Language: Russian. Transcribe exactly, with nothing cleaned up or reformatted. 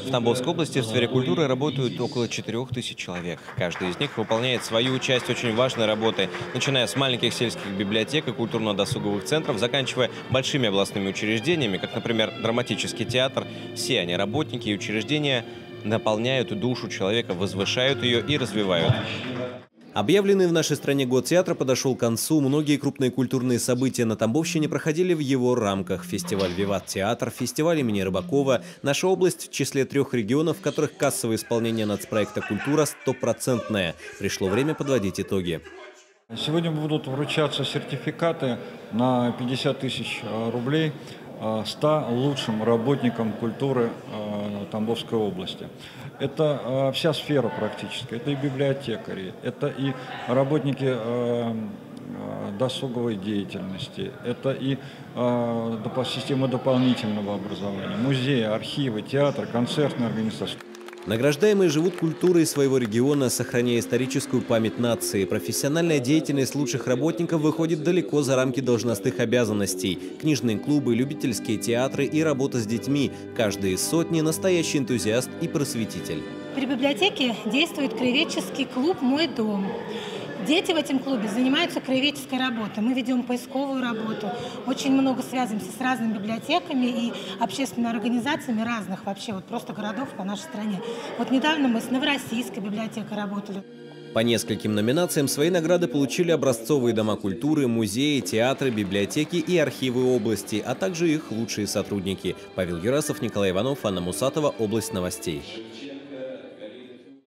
В Тамбовской области в сфере культуры работают около четырёх тысяч человек. Каждый из них выполняет свою часть очень важной работы, начиная с маленьких сельских библиотек и культурно-досуговых центров, заканчивая большими областными учреждениями, как, например, драматический театр. Все они, работники и учреждения, наполняют душу человека, возвышают ее и развивают. Объявленный в нашей стране год театра подошел к концу. Многие крупные культурные события на Тамбовщине проходили в его рамках. Фестиваль «Виват Театр», фестиваль имени Рыбакова. Наша область в числе трех регионов, в которых кассовое исполнение нацпроекта «Культура» стопроцентное. Пришло время подводить итоги. Сегодня будут вручаться сертификаты на пятьдесят тысяч рублей ста лучшим работникам культуры Тамбовской области. Это вся сфера практически, это и библиотекари, это и работники досуговой деятельности, это и система дополнительного образования, музеи, архивы, театр, концертные организации. Награждаемые живут культурой своего региона, сохраняя историческую память нации. Профессиональная деятельность лучших работников выходит далеко за рамки должностных обязанностей. Книжные клубы, любительские театры и работа с детьми. Каждый из сотни – настоящий энтузиаст и просветитель. При библиотеке действует краеведческий клуб «Мой дом». Дети в этом клубе занимаются краеведческой работой. Мы ведем поисковую работу, очень много связываемся с разными библиотеками и общественными организациями разных вообще, вот просто городов по нашей стране. Вот недавно мы с Новороссийской библиотекой работали. По нескольким номинациям свои награды получили образцовые дома культуры, музеи, театры, библиотеки и архивы области, а также их лучшие сотрудники. Павел Юрасов, Николай Иванов, Анна Мусатова, Область новостей.